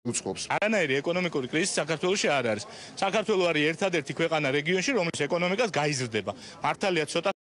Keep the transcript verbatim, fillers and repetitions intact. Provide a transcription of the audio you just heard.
უწყობს. არანაირი ეკონომიკური კრიზისი საქართველოში არ არის. საქართველო არის ერთადერთი ქვეყანა რეგიონში, რომლის ეკონომიკას გაიზრდება. მართალია ცოტა